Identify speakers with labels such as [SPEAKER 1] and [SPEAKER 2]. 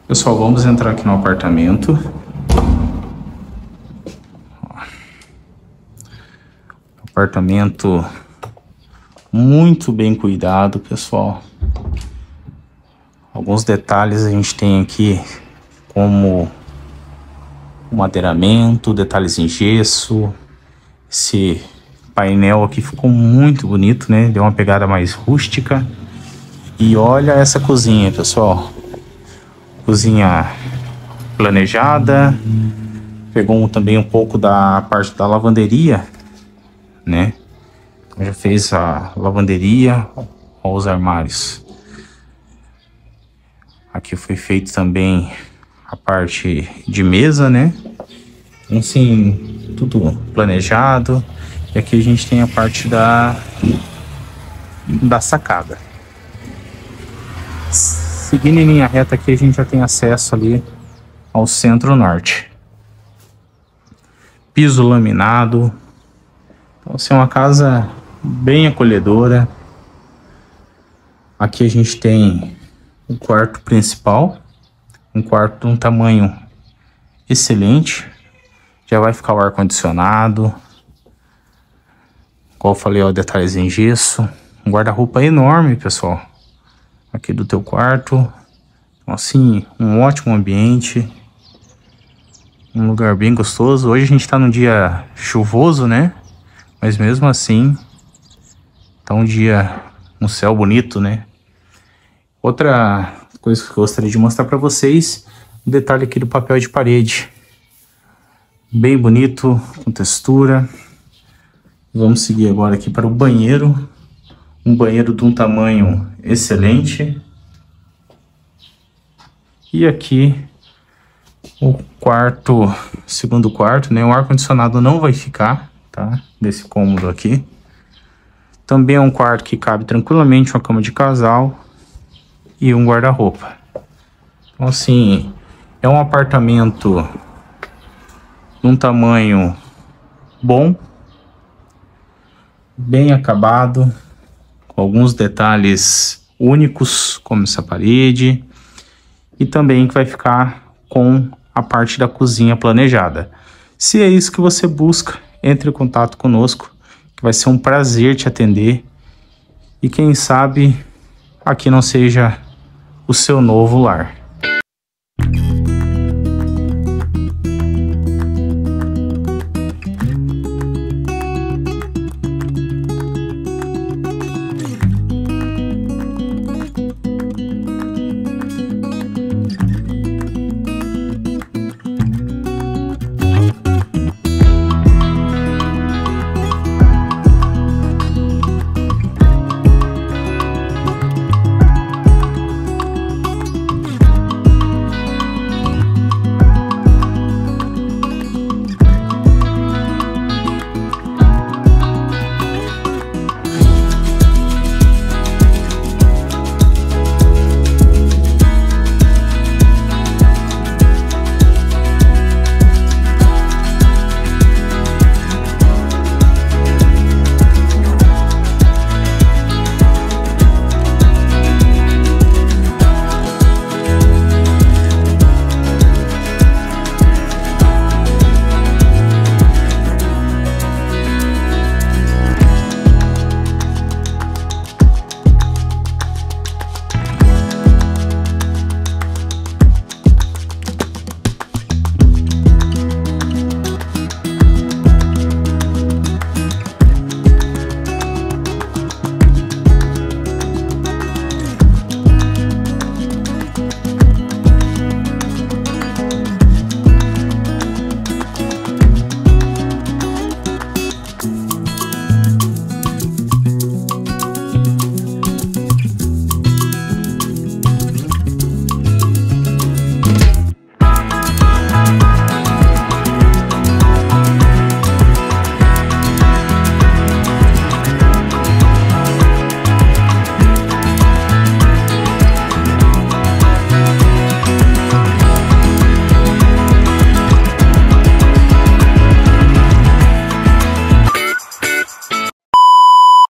[SPEAKER 1] Pessoal, vamos entrar aqui no apartamento. Apartamento muito bem cuidado, pessoal. Alguns detalhes a gente tem aqui, como o madeiramento, detalhes em gesso. Esse painel aqui ficou muito bonito, né? Deu uma pegada mais rústica. E olha essa cozinha, pessoal. Cozinha planejada. Pegou também um pouco da parte da lavanderia, né? Já fez a lavanderia. Olha os armários. Aqui foi feito também a parte de mesa, né? Assim, tudo planejado. E aqui a gente tem a parte da sacada. Seguindo em linha reta aqui, a gente já tem acesso ali ao centro-norte. Piso laminado. Então, assim, é uma casa bem acolhedora. Aqui a gente tem o quarto principal. Um quarto de um tamanho excelente. Já vai ficar o ar-condicionado. Como eu falei, ó, detalhes em gesso. Um guarda-roupa enorme, pessoal. Aqui do teu quarto. Então, assim, um ótimo ambiente. Um lugar bem gostoso. Hoje a gente tá num dia chuvoso, né? Mas mesmo assim, tá um dia, um céu bonito, né? Outra coisa que eu gostaria de mostrar para vocês, o detalhe aqui do papel de parede. Bem bonito, com textura. Vamos seguir agora aqui para o banheiro. Um banheiro de um tamanho excelente. E aqui o quarto, segundo quarto, né? O ar-condicionado não vai ficar, tá? Desse cômodo aqui. Também é um quarto que cabe tranquilamente uma cama de casal e um guarda-roupa. Então, assim, é um apartamento de um tamanho bom, bem acabado, com alguns detalhes únicos, como essa parede, e também que vai ficar com a parte da cozinha planejada. Se é isso que você busca, entre em contato conosco, que vai ser um prazer te atender, e quem sabe aqui não seja o seu novo lar.